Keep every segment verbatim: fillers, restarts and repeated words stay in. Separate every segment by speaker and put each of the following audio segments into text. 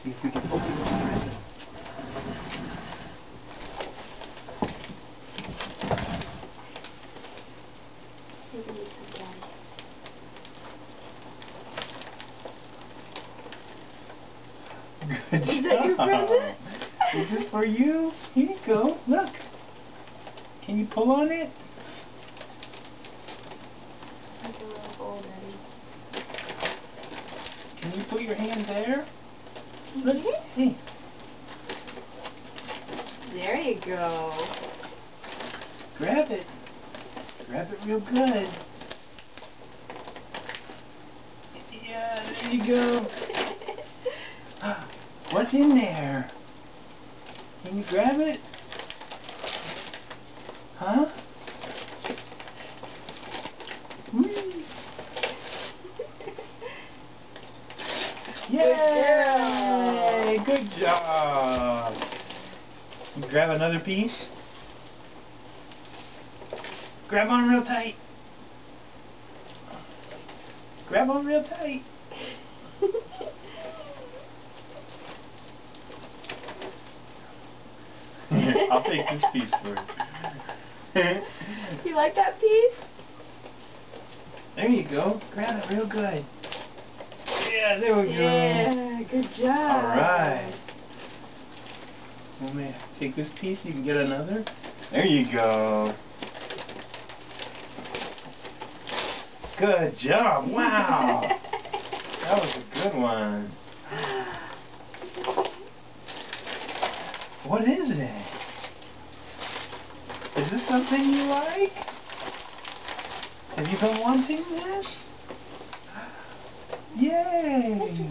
Speaker 1: see if we can open this present.
Speaker 2: Maybe need some daddy.
Speaker 1: Good
Speaker 2: Is
Speaker 1: job.
Speaker 2: that your present?
Speaker 1: Is this for you? Here you go. Look. Can you pull on it?
Speaker 2: Like a little bowl, Daddy.
Speaker 1: Can you put your hand there?
Speaker 2: Can you
Speaker 1: Look.
Speaker 2: get it?
Speaker 1: Hey.
Speaker 2: There you go.
Speaker 1: Grab it. Grab it real good. Yeah, there you go. What's in there? Can you grab it? Huh? Whee! Yay! Good job! You grab another piece. Grab on real tight. Grab on real tight. Here, I'll take this piece for you.
Speaker 2: You like that piece?
Speaker 1: There you go. Grab it real good. Yeah, there we go.
Speaker 2: Yeah, good job.
Speaker 1: Alright. Want me to take this piece? You can get another? There you go. Good job. Wow. That was a good one. What is it? Is this something you like? Have you been wanting this? Yay!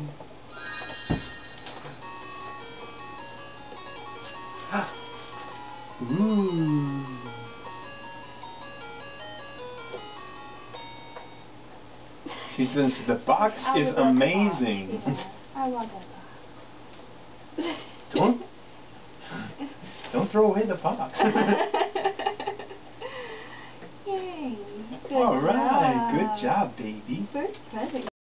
Speaker 1: Ooh. She says the box
Speaker 2: I
Speaker 1: is
Speaker 2: would love the box.
Speaker 1: amazing.
Speaker 2: Yeah, I want that box.
Speaker 1: Don't don't throw away the box.
Speaker 2: Yay! Good
Speaker 1: All right,
Speaker 2: job.
Speaker 1: good job, baby.
Speaker 2: First present.